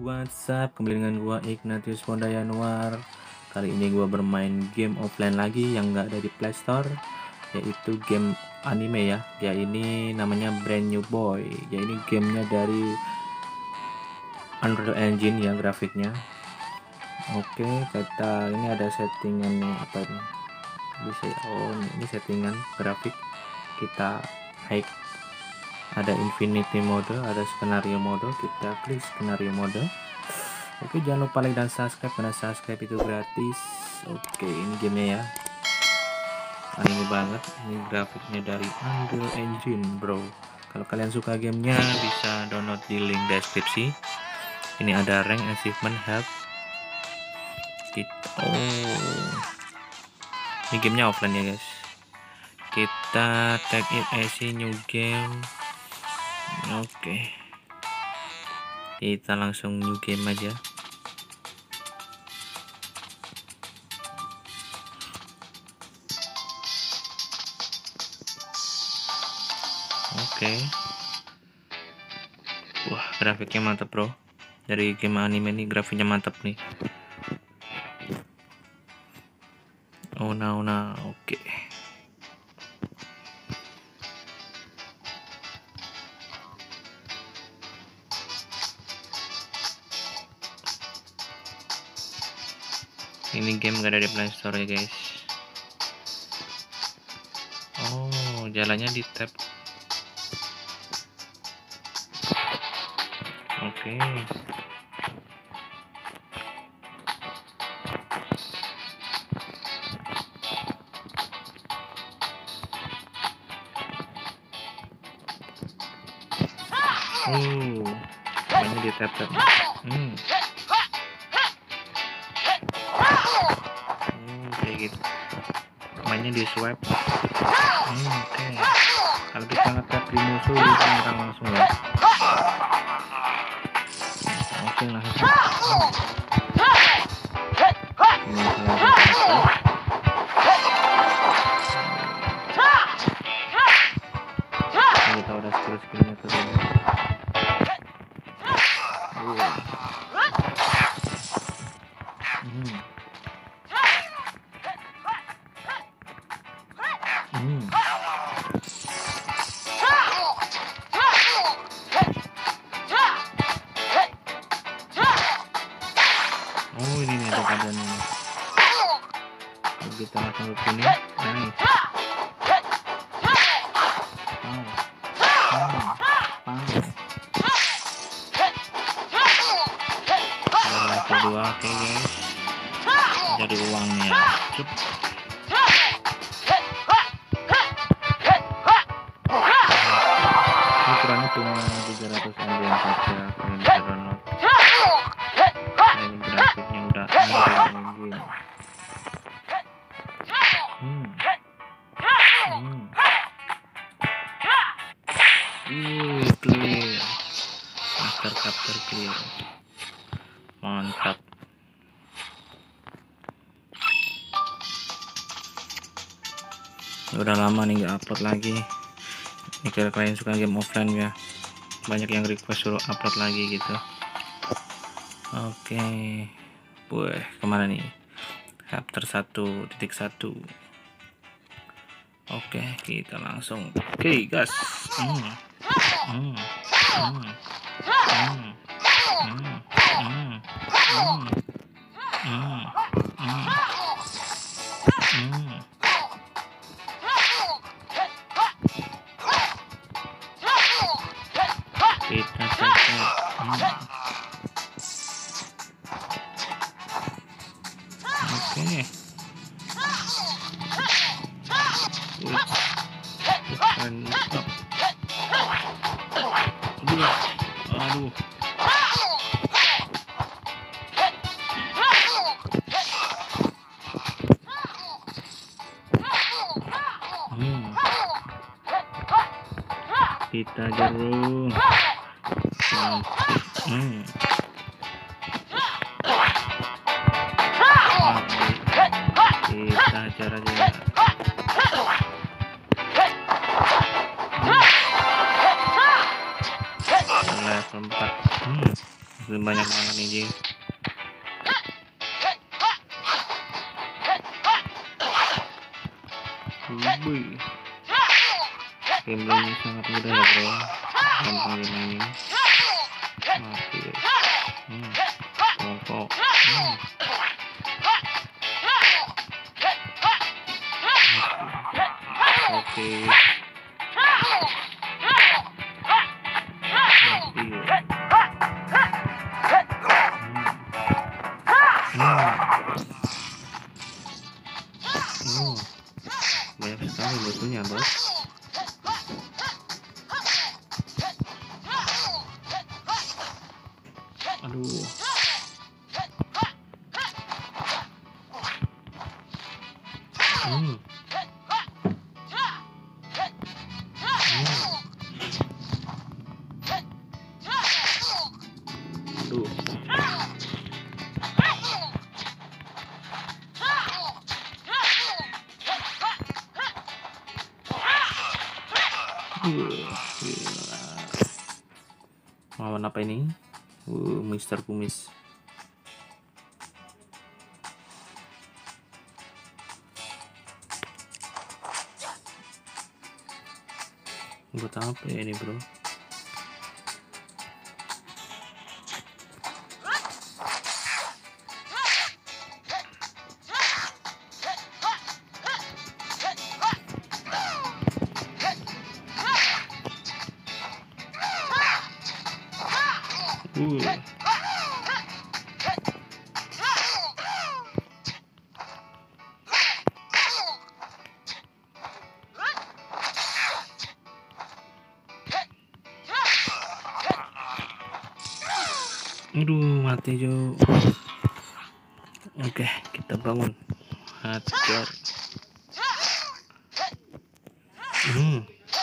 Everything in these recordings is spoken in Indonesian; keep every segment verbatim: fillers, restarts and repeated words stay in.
WhatsApp, kembali dengan gua Ignatius Fonda Yanuar. Kali ini gua bermain game offline lagi yang nggak ada di Play Store, yaitu game anime ya. Ya ini namanya Brand New Boy. Ya ini gamenya dari Unreal Engine ya grafiknya. Oke, kita ini ada settingan apa ini? Bisa oh ini settingan grafik. Kita high, ada infinity mode, ada skenario mode. Kita klik skenario mode. Oke, jangan lupa like dan subscribe karena subscribe itu gratis. Oke, ini gamenya ya, anime banget. Ini grafiknya dari Unreal Engine bro. Kalau kalian suka gamenya bisa download di link deskripsi. Ini ada rank, achievement, help. Kita, oh ini gamenya offline ya guys. Kita tag it as new game. Oke, kita langsung new game aja. Oke, wah grafiknya mantap bro. Dari game anime ini grafiknya mantap nih. Oh nah, nah, oke. Ini game gak ada di Play Store ya guys. Oh, jalannya di tab. Oke. Oh, mainnya di tab tab. Hmm. Hmm, kayak gitu. Mainnya di swipe. Hmm, oke. Okay. Kalau kita nge-tap di musuh, kita nyerang langsung ya. Oke, langsung. Ini salah satu. Kita udah skill-skillnya tuh. Uh. Hmm. Hmm. Oh ini nih ada keadaan ini. Kita langsung ke sini. Nice. Wow. Wow. Wow. Level kedua, oke okay, guys. Jadi uangnya. Cup. Ukurannya cuma tiga ratus M B saja. Kalian bisa download. Ini grafiknya udah Unreal Engine. Hmm. Hmm. Uh, clear. Master capture clear. Mantap. Udah lama nih nggak upload lagi. Ini kalau kalian suka game offline ya, banyak yang request suruh upload lagi gitu. Oke, boleh kemana nih? Chapter satu titik satu. Oke, kita langsung. Oke, gas. Hmm. Hmm. Hmm. Hmm. Hmm. Hmm. Hmm. Hmm. Hmm. Hmm. Kita cek. Hmm. Oke. Mantap. Aduh. Aduh. Hmm. Kita jarum. Hmm. Kita cara dia. Hmm. Level empat. Hmm. banyak banget nih Jing. Wih, gameplaynya sangat mudah ya bro, gampang dimainin. Mati guys. Hmm. Rokok. Hmm. Oke. Mati. Hmm. Hmm. Banyak sekali butuhnya bos. Aduh. Hmm. Hmm. Aduh. Uh, gila. Lawan apa ini? Uh, Mister Kumis. Buat apa ya ini bro? Uh. Aduh, mati Jo. Oke, kita bangun. Hajar. Hmm.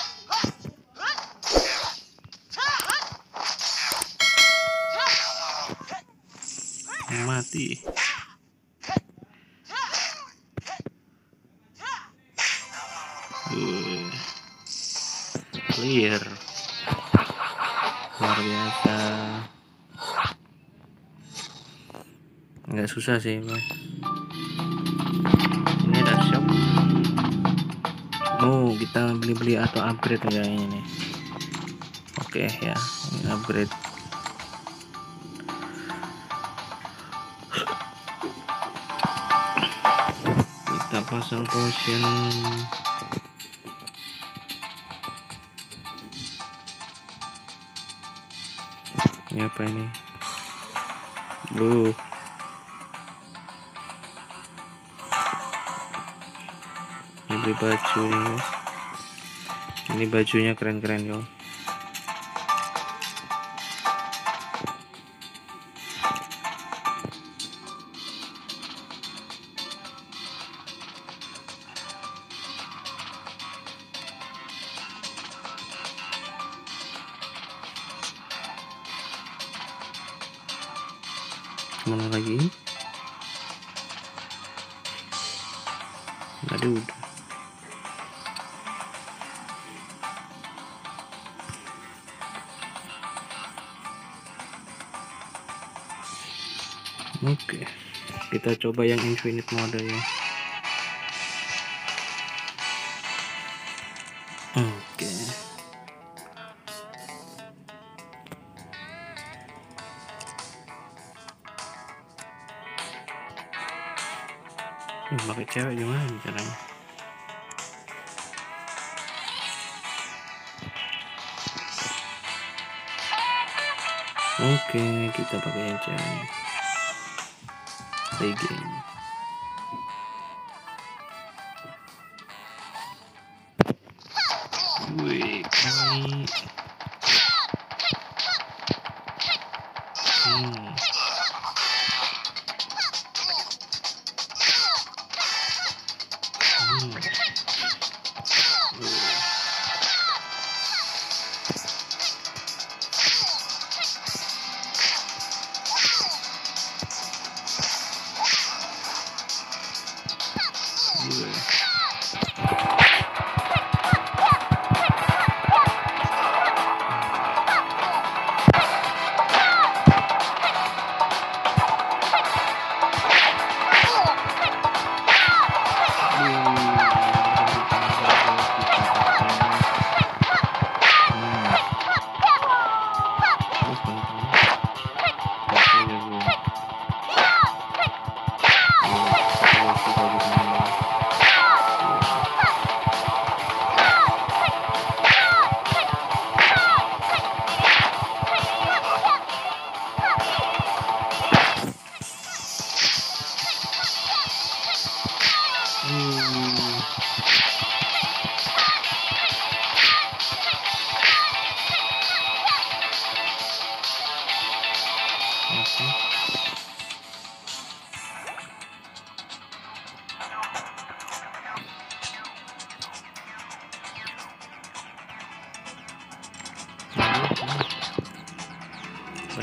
Mati. Uh. Clear. Luar biasa. Nggak susah sih bro. Ini ada shop. Oh, kita beli-beli atau upgrade kayaknya nih. Oke ya, ini upgrade. Kita pasang potion. Ini apa ini? Blue. Ini beli baju nih guys. Ini bajunya keren-keren yo. Mana lagi? Aduh. Oke, kita coba yang infinite mode ya. Oke. Ini pakai cewek gimana caranya? Oke, kita pakai yang cewek. Play game. Wih, ini. Hmm. Hmm.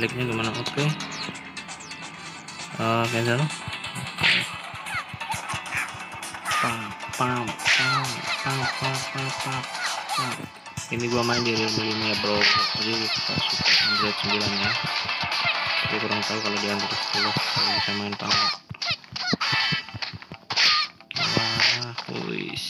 lagnya gimana? Oke, okay. uh, cancel. Pam, pam, pam, pam, pam, pam, pam, pam. Ini gua main di Realme lima ya bro, jadi kita suka Android sembilan ya, tapi kurang tahu kalau di Android sepuluh kalau bisa main apa enggak. Wah, wis.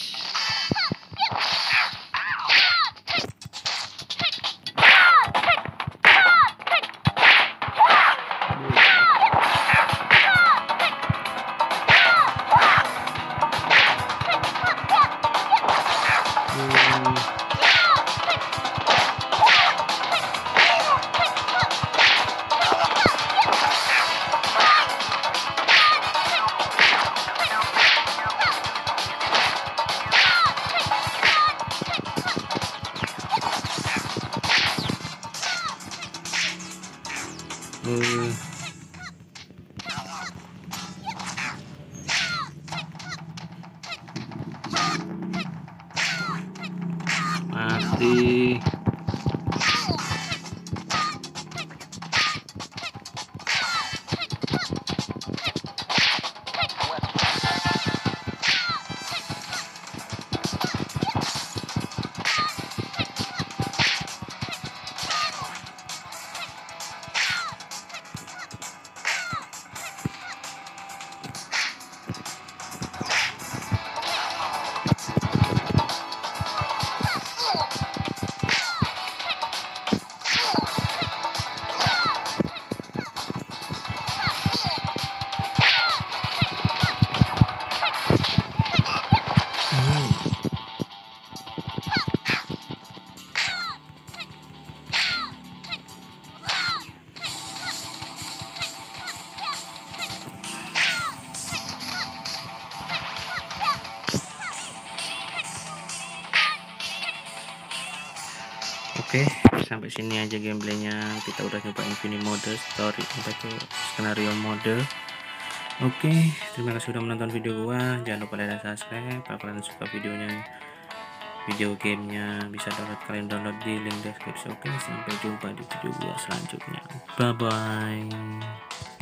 Hmm. Mati. Oke, sampai sini aja gameplaynya. Kita udah coba Infinity mode, story, apa itu skenario mode. Oke, terima kasih sudah menonton video gua. Jangan lupa like dan subscribe. Kalau kalian suka videonya, video gamenya, bisa download kalian download di link deskripsi. Oke, sampai jumpa di video gua selanjutnya. Bye bye.